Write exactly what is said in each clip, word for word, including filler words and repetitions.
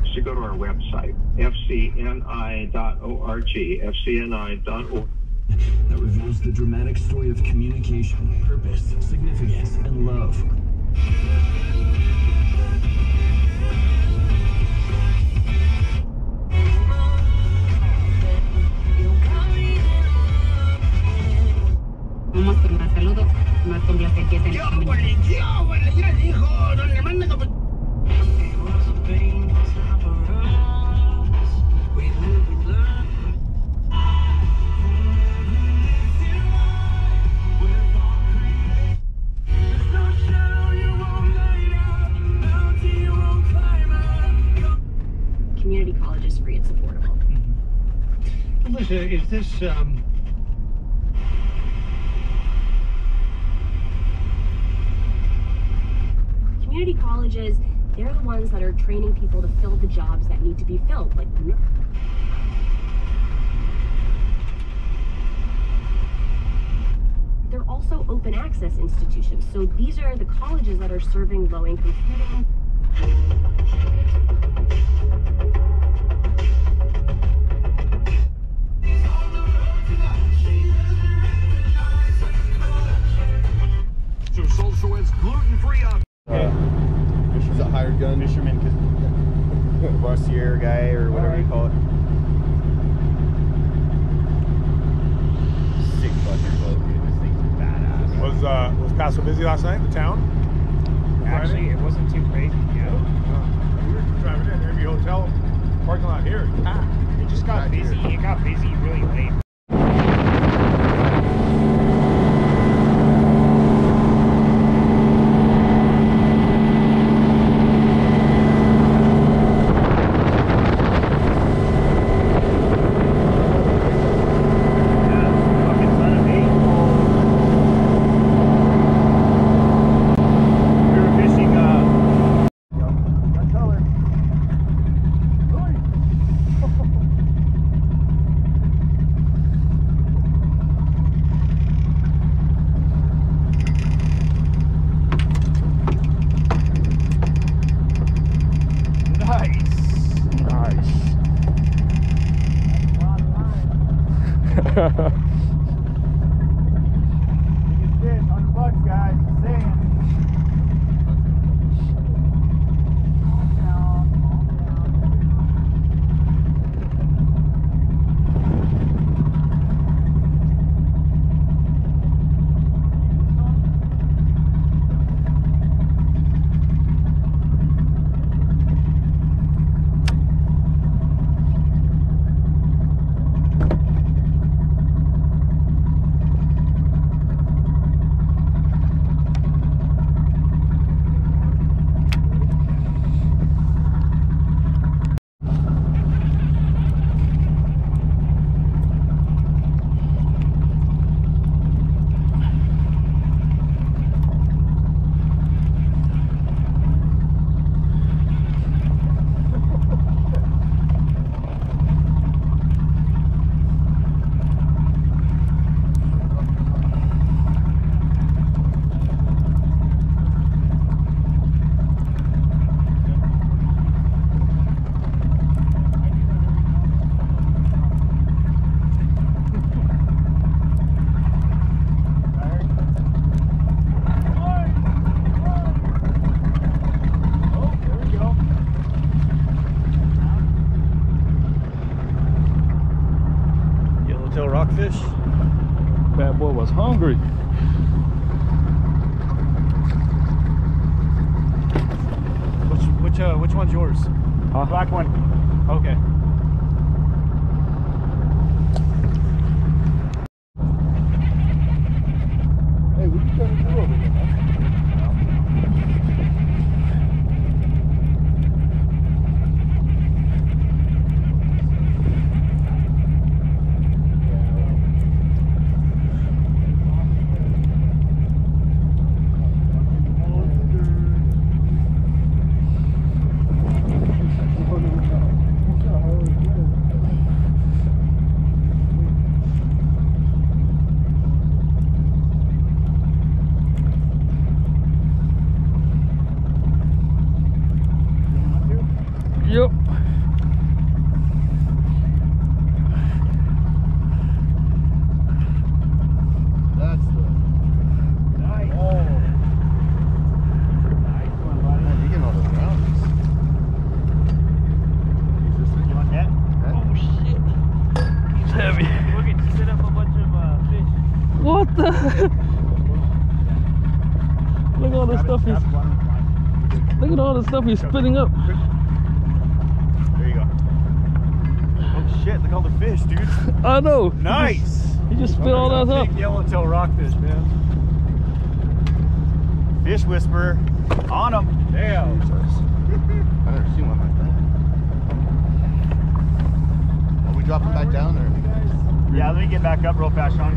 is to go to our website, f c n i dot org, f c n i dot org. That reveals the dramatic story of communication, purpose, significance, and love. Vamos con más saludos, más complacencias en el camino. Community college is free, it's affordable. Mm-hmm. Listen, is this um community colleges, they're the ones that are training people to fill the jobs that need to be filled, like they're also open access institutions. So these are the colleges that are serving low-income students. So social is gluten-free on. Uh, Is it hired gun? Fisherman, bussier guy or whatever right. you call it. Sick fucking boat, dude. This thing's badass. Was uh was Paso busy last night? The town? Actually, it wasn't too crazy. Yeah. No. We were driving in every hotel parking lot here. Ah, it just got Back busy. Here. It got busy really late. Rockfish. That boy was hungry. Which which uh which one's yours? Huh? Black one. Okay. Hey, what are you trying to do over here, man? Look at all the stuff he's. Look at all the stuff he's spitting up. There you go. Oh shit! Look at all the fish, dude. I know. Nice. He just spit all that up. Big yellowtail rockfish, man. Fish whisperer on them. Damn. I've never seen one like that. Are we dropping back down or? Yeah, let me get back up real fast, Sean.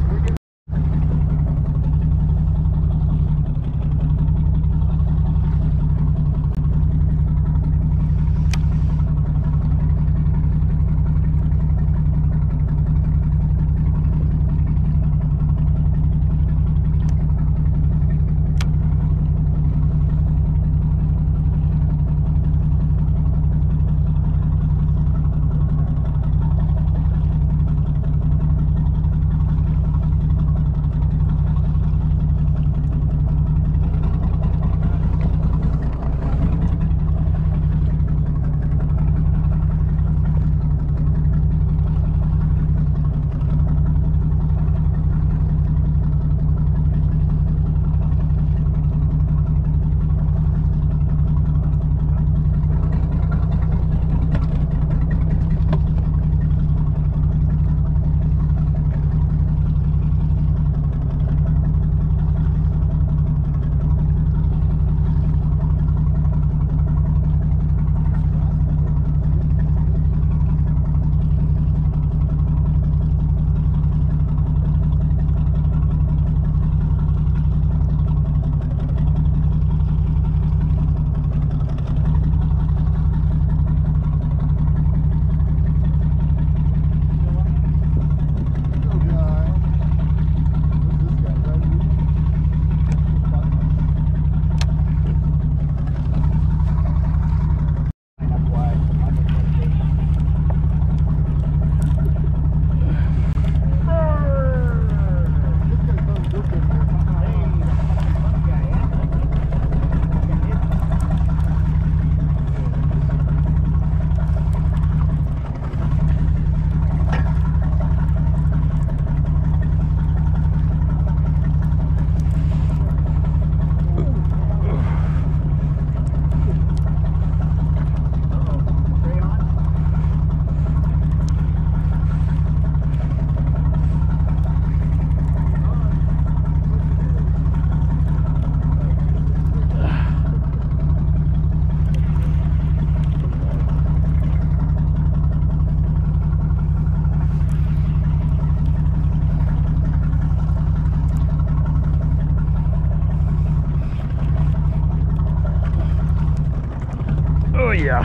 Oh yeah.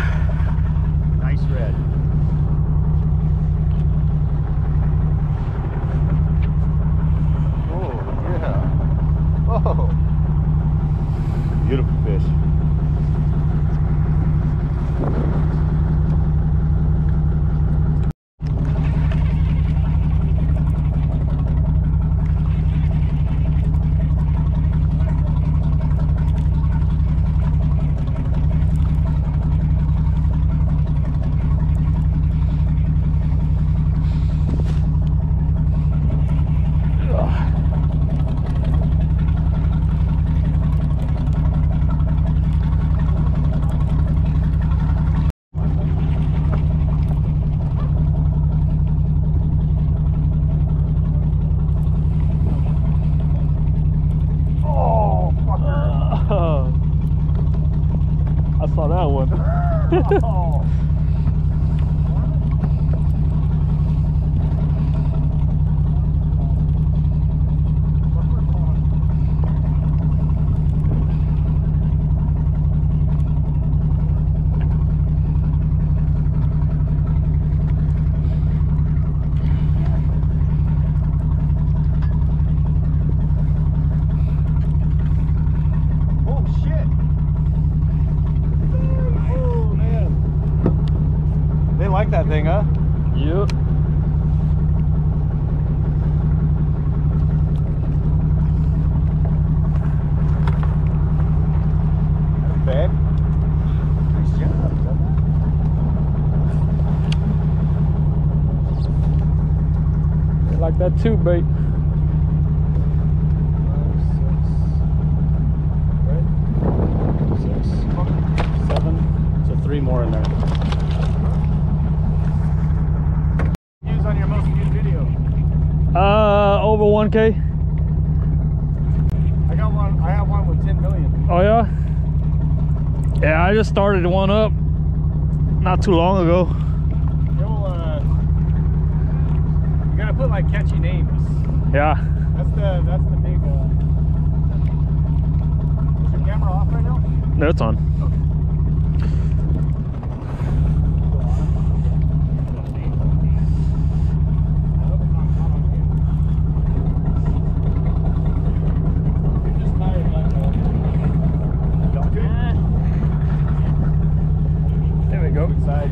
Nice red. Oh yeah. Oh. Beautiful fish. I saw that one. Oh. Like that thing, huh? Yep. That's bad. Nice job. They like that too, bait. over one K? I got one. I have one with ten million. Oh yeah? Yeah, I just started one up not too long ago. You'll, uh, you gotta put like catchy names. Yeah. That's the that's the big. Uh... Is your camera off right now? No, it's on. There we go. Sides.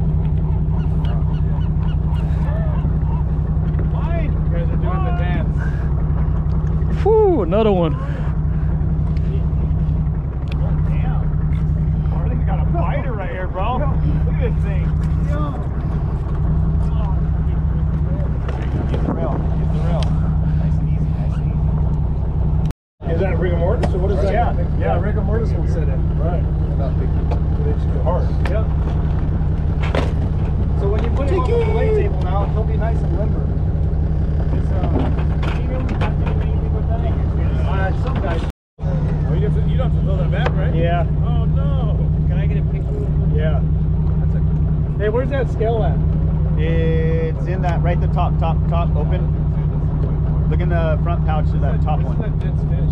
Fine. You guys are doing the dance. Whew, another one. Got a biter right here, bro. Look at this thing. Use the rail. Use the rail. Nice and easy. Nice and easy. Is that rigor mortis or what is that? Yeah. Yeah. Rigor mortis will set in. Right. They just go hard. Yep. So when you put him on the fillet table now, he'll be nice and limber. It's uh, medium. Not doing anything with that. Uh, some guys. Oh, you have to, you don't have to throw that back, right? Yeah. Oh no. Can I get a picture? Yeah. That's a. Hey, where's that scale at? It's in that right the top, top, top open. Look in the front pouch of that top one. That dense fish.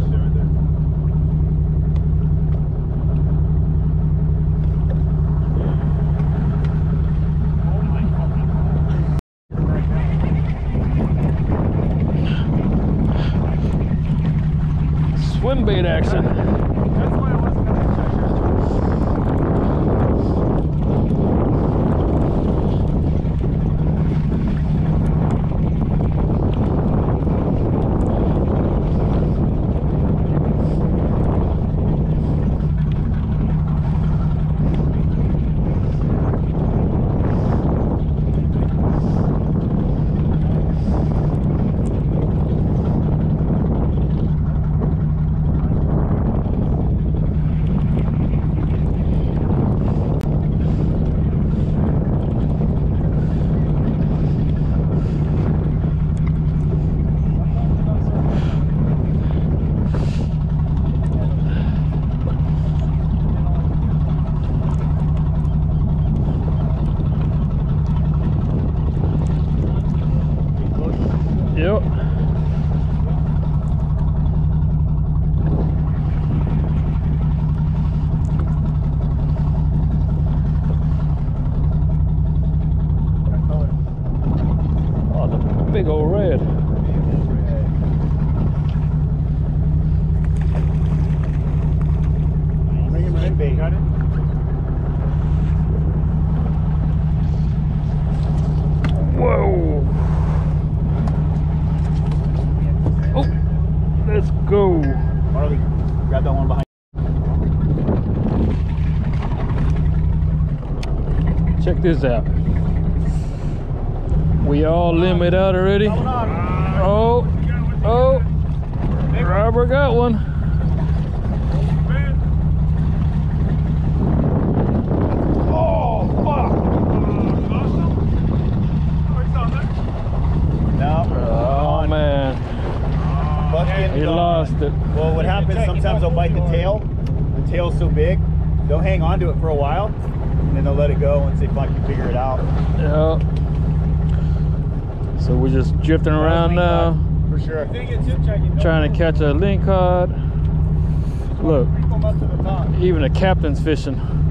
Swim bait action. That's why I wasn't gonna check Yep. Oh, the big old red. Bring him in bait. Got it? Whoa. Oh, let's go. Marley, grab that one behind. Check this out. We all limit out already. Oh, oh, Robert got one. Oh, fuck. No. Oh man, Bucking he gone. lost it. Well, what happens sometimes they'll bite the tail. The tail's so big, they'll hang on to it for a while, and then they'll let it go once they fucking figure it out. Yeah. So we're just drifting around now, For sure. trying to catch a lingcod. Look, even the captain's fishing.